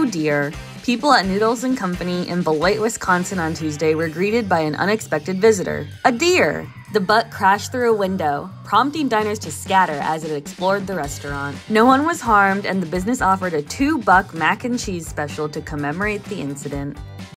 Oh dear. People at Noodles Company in Beloit, Wisconsin on Tuesday were greeted by an unexpected visitor, a deer. The buck crashed through a window, prompting diners to scatter as it explored the restaurant. No one was harmed, and the business offered a $2 mac and cheese special to commemorate the incident.